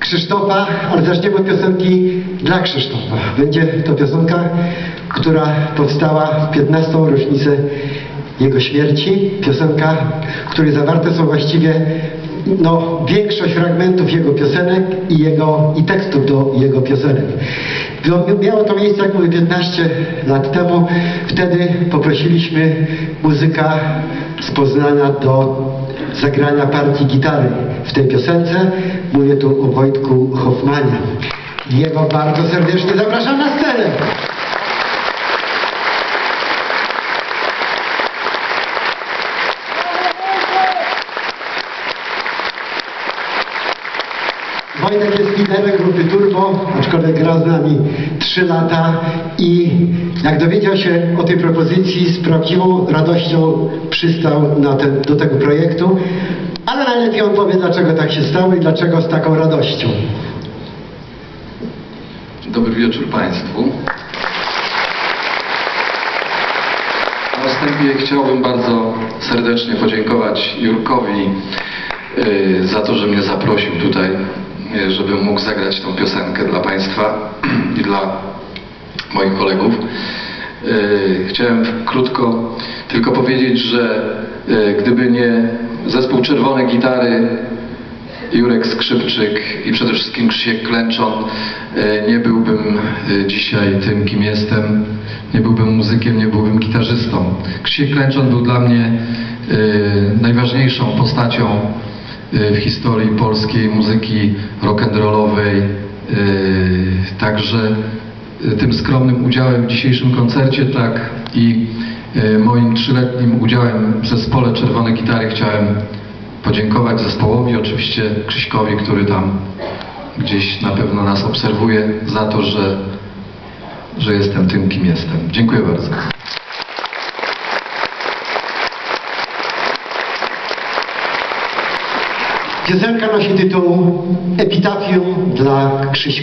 Krzysztofa, ale zaczniemy od piosenki dla Krzysztofa. Będzie to piosenka, która powstała w 15. rocznicę jego śmierci. Piosenka, w której zawarte są właściwie większość fragmentów jego piosenek i tekstów do jego piosenek. Miało to miejsce, jak mówię, 15 lat temu. Wtedy poprosiliśmy muzyka z Poznania do zagrania partii gitary w tej piosence. Mówię tu o Wojtku Hoffmanie. Jego bardzo serdecznie zapraszam na scenę. Wojtek jest liderem grupy Turbo, aczkolwiek gra z nami 3 lata i jak dowiedział się o tej propozycji, z prawdziwą radością przystał do tego projektu, ale najlepiej on powie, dlaczego tak się stało i dlaczego z taką radością. Dobry wieczór Państwu. Na wstępie chciałbym bardzo serdecznie podziękować Jurkowi za to, że mnie zaprosił tutaj, żebym mógł zagrać tą piosenkę dla Państwa i dla moich kolegów. Chciałem krótko tylko powiedzieć, że gdyby nie zespół Czerwone Gitary, Jurek Skrzypczyk i przede wszystkim Krzysiek Klęczon, nie byłbym dzisiaj tym, kim jestem. Nie byłbym muzykiem, nie byłbym gitarzystą. Krzysiek Klęczon był dla mnie najważniejszą postacią w historii polskiej muzyki rock'n'rollowej. Także tym skromnym udziałem w dzisiejszym koncercie, tak i moim 3-letnim udziałem w zespole Czerwone Gitary chciałem podziękować zespołowi, oczywiście Krzyśkowi, który tam gdzieś na pewno nas obserwuje, za to, że jestem tym, kim jestem. Dziękuję bardzo. Piosenka nosi tytuł Epitafium dla Krzyśka.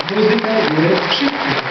Muzyka Jurek Krzysztof.